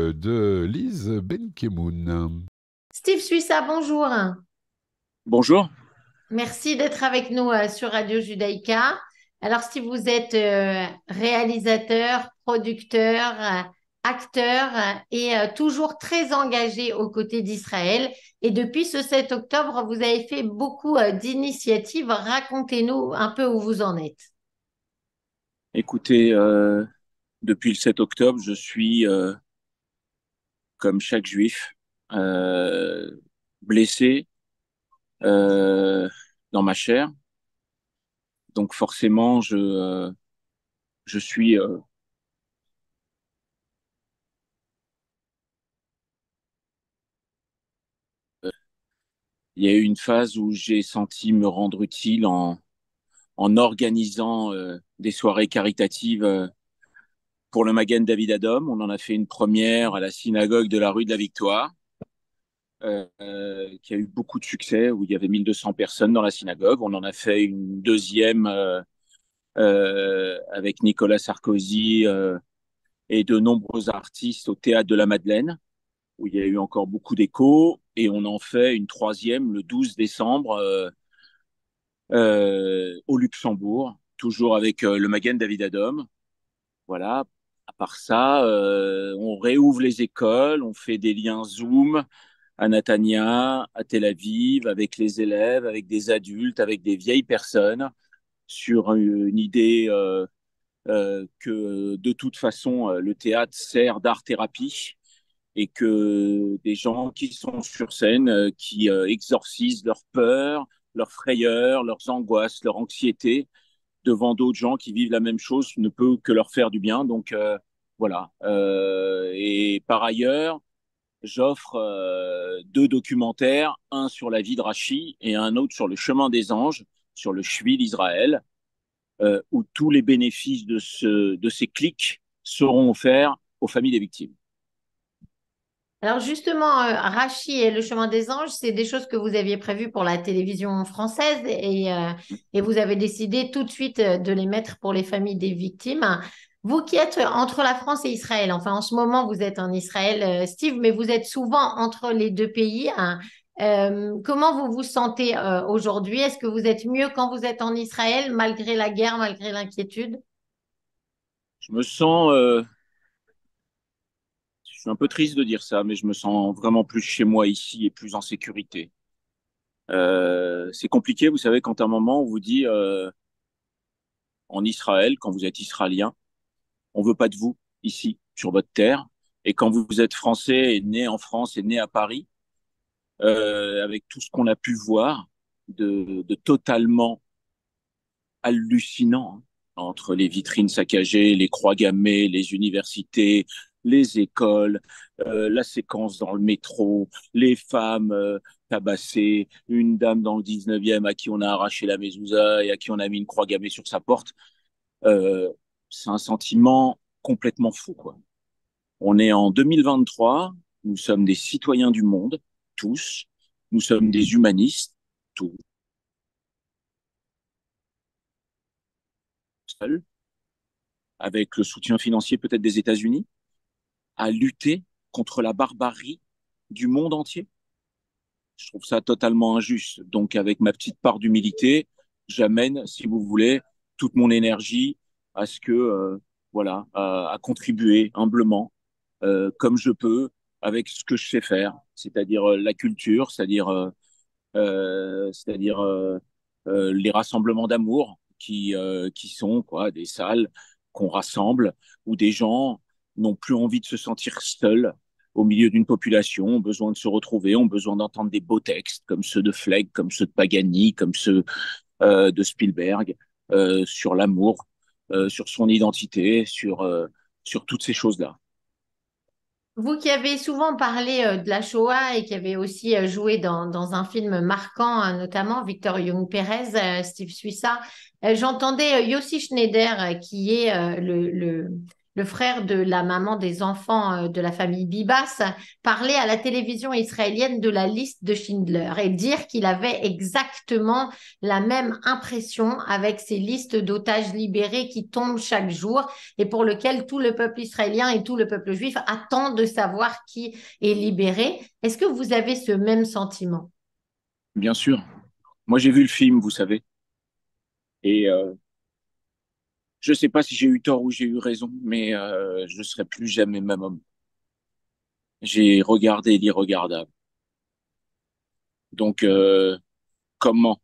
de Lise Benkemoun. Steve Suissa, bonjour. Bonjour. Merci d'être avec nous sur Radio Judaïka. Alors, Steve, vous êtes réalisateur, producteur, acteur et toujours très engagé aux côtés d'Israël. Et depuis ce 7 octobre, vous avez fait beaucoup d'initiatives. Racontez-nous un peu où vous en êtes. Écoutez, depuis le 7 octobre, je suis, comme chaque juif, euh, blessé euh, dans ma chair. Donc forcément, je suis... il y a eu une phase où j'ai senti me rendre utile en organisant des soirées caritatives pour le Magen David Adom. On en a fait une première à la synagogue de la rue de la Victoire. Qui a eu beaucoup de succès, où il y avait 1200 personnes dans la synagogue. On en a fait une deuxième avec Nicolas Sarkozy et de nombreux artistes au Théâtre de la Madeleine, où il y a eu encore beaucoup d'échos. Et on en fait une troisième le 12 décembre au Luxembourg, toujours avec le Magen David Adom. Voilà. À part ça, on réouvre les écoles, on fait des liens Zoom à Natania, à Tel Aviv, avec les élèves, avec des adultes, avec des vieilles personnes, sur une idée que de toute façon, le théâtre sert d'art-thérapie et que des gens qui sont sur scène, qui exorcisent leurs peurs, leurs frayeurs, leurs angoisses, leur anxiété devant d'autres gens qui vivent la même chose ne peut que leur faire du bien. Donc voilà. Et par ailleurs, j'offre deux documentaires, un sur la vie de Rachi et un autre sur le chemin des anges, sur le Shvi d'Israël, où tous les bénéfices de ces clics seront offerts aux familles des victimes. Alors justement, Rachi et le chemin des anges, c'est des choses que vous aviez prévues pour la télévision française et vous avez décidé tout de suite de les mettre pour les familles des victimes. Vous qui êtes entre la France et Israël, enfin en ce moment vous êtes en Israël, Steve, mais vous êtes souvent entre les deux pays, hein. Comment vous vous sentez aujourd'hui? Est-ce que vous êtes mieux quand vous êtes en Israël, malgré la guerre, malgré l'inquiétude? Je suis un peu triste de dire ça, mais je me sens vraiment plus chez moi ici et plus en sécurité. C'est compliqué, vous savez, quand à un moment on vous dit en Israël, quand vous êtes israélien, on veut pas de vous ici, sur votre terre. Et quand vous êtes français et né en France et né à Paris, avec tout ce qu'on a pu voir de totalement hallucinant, hein, entre les vitrines saccagées, les croix gammées, les universités, les écoles, la séquence dans le métro, les femmes tabassées, une dame dans le 19e à qui on a arraché la mezouza et à qui on a mis une croix gammée sur sa porte. Euh, c'est un sentiment complètement fou, quoi. On est en 2023, nous sommes des citoyens du monde, tous, nous sommes des humanistes, tous seuls, avec le soutien financier peut-être des États-Unis, à lutter contre la barbarie du monde entier. Je trouve ça totalement injuste. Donc, avec ma petite part d'humilité, j'amène, si vous voulez, toute mon énergie à ce que, voilà, à contribuer humblement, comme je peux, avec ce que je sais faire, c'est-à-dire la culture, c'est-à-dire les rassemblements d'amour qui sont quoi, des salles qu'on rassemble où des gens n'ont plus envie de se sentir seuls au milieu d'une population, ont besoin de se retrouver, ont besoin d'entendre des beaux textes comme ceux de Flegg, comme ceux de Pagani, comme ceux de Spielberg, sur l'amour, sur son identité, sur toutes ces choses-là. Vous qui avez souvent parlé de la Shoah et qui avez aussi joué dans un film marquant, notamment Victor Young Pérez, Steve Suissa, j'entendais Yossi Schneider, qui est le frère de la maman des enfants de la famille Bibas, parler à la télévision israélienne de la liste de Schindler et dire qu'il avait exactement la même impression avec ces listes d'otages libérés qui tombent chaque jour et pour lequel tout le peuple israélien et tout le peuple juif attendent de savoir qui est libéré. Est-ce que vous avez ce même sentiment? Bien sûr. Moi, j'ai vu le film, vous savez. Et je ne sais pas si j'ai eu tort ou j'ai eu raison, mais je ne serai plus jamais même homme. J'ai regardé l'irregardable. Donc, comment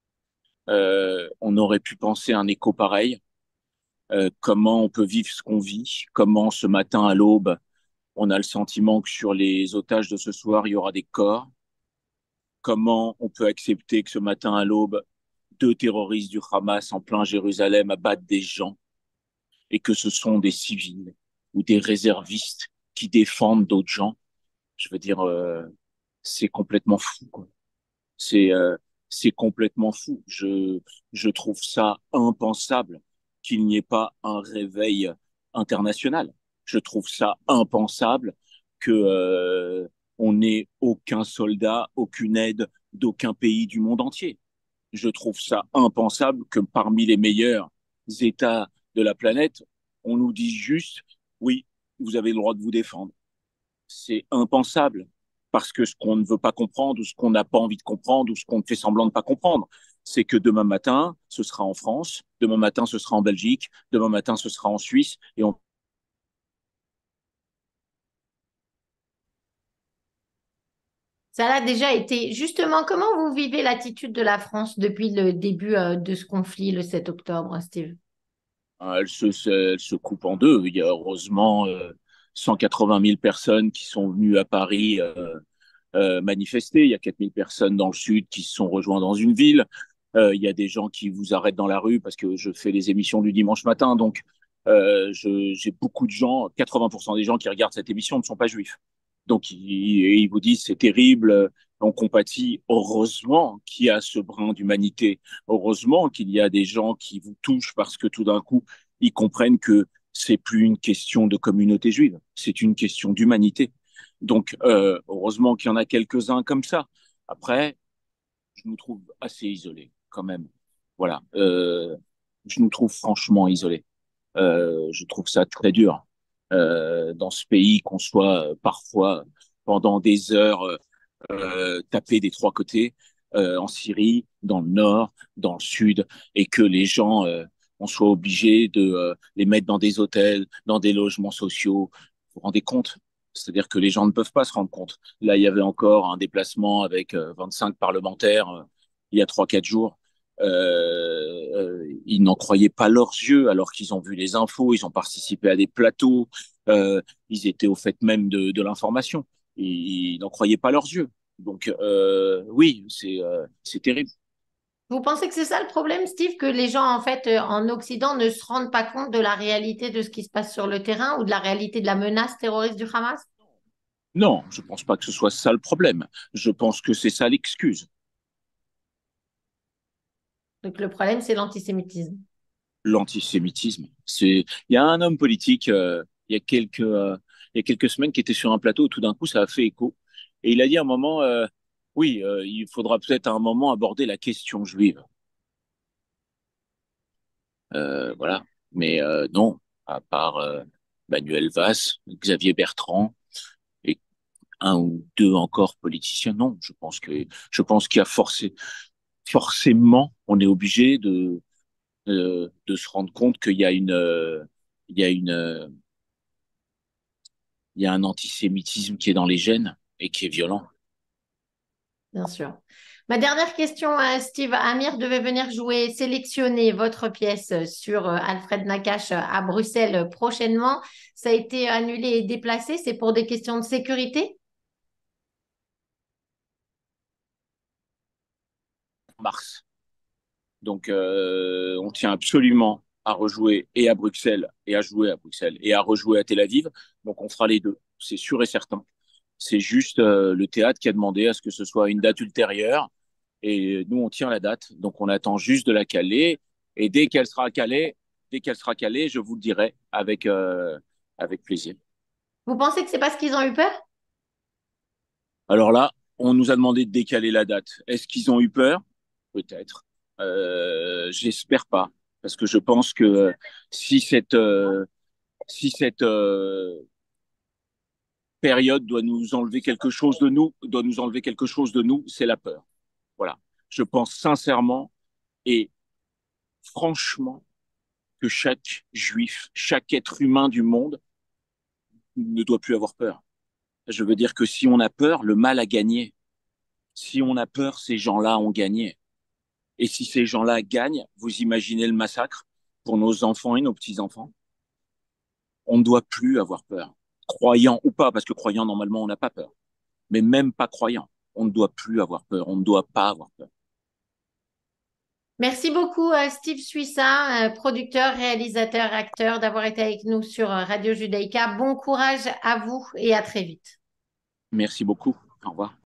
on aurait pu penser un écho pareil? Comment on peut vivre ce qu'on vit? Comment ce matin à l'aube, on a le sentiment que sur les otages de ce soir, il y aura des corps? Comment on peut accepter que ce matin à l'aube, deux terroristes du Hamas en plein Jérusalem abattent des gens et que ce sont des civils ou des réservistes qui défendent d'autres gens? Je veux dire, c'est complètement fou, quoi. C'est c'est complètement fou. Je trouve ça impensable qu'il n'y ait pas un réveil international. Je trouve ça impensable que on n'ait aucun soldat, aucune aide d'aucun pays du monde entier. Je trouve ça impensable que parmi les meilleurs États de la planète, on nous dise juste, oui, vous avez le droit de vous défendre. C'est impensable parce que ce qu'on ne veut pas comprendre ou ce qu'on n'a pas envie de comprendre ou ce qu'on fait semblant de ne pas comprendre, c'est que demain matin, ce sera en France, demain matin, ce sera en Belgique, demain matin, ce sera en Suisse et on... Ça a déjà été. Justement, comment vous vivez l'attitude de la France depuis le début de ce conflit le 7 octobre, Steve? Elle se coupe en deux. Il y a heureusement 180 000 personnes qui sont venues à Paris manifester. Il y a 4 000 personnes dans le sud qui se sont rejoints dans une ville. Il y a des gens qui vous arrêtent dans la rue parce que je fais les émissions du dimanche matin. Donc, j'ai beaucoup de gens, 80% des gens qui regardent cette émission ne sont pas juifs. Donc, ils vous disent c'est terrible, on compatit. Heureusement qu'il y a ce brin d'humanité. Heureusement qu'il y a des gens qui vous touchent parce que tout d'un coup, ils comprennent que c'est plus une question de communauté juive, c'est une question d'humanité. Donc, heureusement qu'il y en a quelques-uns comme ça. Après, je nous trouve assez isolés quand même. Voilà, je nous trouve franchement isolés. Je trouve ça très dur dans ce pays qu'on soit parfois pendant des heures tapé des trois côtés, en Syrie, dans le nord, dans le sud, et que les gens, on soit obligés de les mettre dans des hôtels, dans des logements sociaux. Vous vous rendez compte? C'est-à-dire que les gens ne peuvent pas se rendre compte. Là, il y avait encore un déplacement avec 25 parlementaires il y a 3, 4 jours. Ils n'en croyaient pas leurs yeux alors qu'ils ont vu les infos, ils ont participé à des plateaux, ils étaient au fait même de l'information. Ils n'en croyaient pas leurs yeux. Donc oui, c'est terrible. Vous pensez que c'est ça le problème, Steve, que les gens, en fait, en Occident ne se rendent pas compte de la réalité de ce qui se passe sur le terrain ou de la réalité de la menace terroriste du Hamas? Non, je pense pas que ce soit ça le problème. Je pense que c'est ça l'excuse. Donc le problème, c'est l'antisémitisme. L'antisémitisme. Il y a un homme politique il y a quelques semaines qui était sur un plateau. Tout d'un coup, ça a fait écho et il a dit à un moment, oui, il faudra peut-être à un moment aborder la question juive. Voilà. Mais non, à part Manuel Valls, Xavier Bertrand et un ou deux encore politiciens, non. Je pense qu'il y a forcément, on est obligé de se rendre compte qu'il y a il y a il y a un antisémitisme qui est dans les gènes et qui est violent. Bien sûr. Ma dernière question, Steve. Amir devait venir jouer, sélectionner votre pièce sur Alfred Nakache à Bruxelles prochainement. Ça a été annulé et déplacé. C'est pour des questions de sécurité? Mars. Donc, on tient absolument à rejouer et à Bruxelles et à jouer à Bruxelles et à rejouer à Tel Aviv. Donc, on fera les deux. C'est sûr et certain. C'est juste le théâtre qui a demandé à ce que ce soit une date ultérieure. Et nous, on tient la date. Donc, on attend juste de la caler. Et dès qu'elle sera calée, dès qu'elle sera calée, je vous le dirai avec plaisir. Vous pensez que c'est parce qu'ils ont eu peur? Alors là, on nous a demandé de décaler la date. Est-ce qu'ils ont eu peur? Peut-être. J'espère pas, parce que je pense que si cette période doit nous enlever quelque chose de nous, c'est la peur. Voilà. Je pense sincèrement et franchement que chaque juif, chaque être humain du monde ne doit plus avoir peur. Je veux dire que si on a peur, le mal a gagné. Si on a peur, ces gens-là ont gagné. Et si ces gens-là gagnent, vous imaginez le massacre pour nos enfants et nos petits-enfants. On ne doit plus avoir peur. Croyant ou pas, parce que croyant, normalement, on n'a pas peur. Mais même pas croyant, on ne doit plus avoir peur. On ne doit pas avoir peur. Merci beaucoup, Steve Suissa, producteur, réalisateur, acteur, d'avoir été avec nous sur Radio Judaïka. Bon courage à vous et à très vite. Merci beaucoup. Au revoir.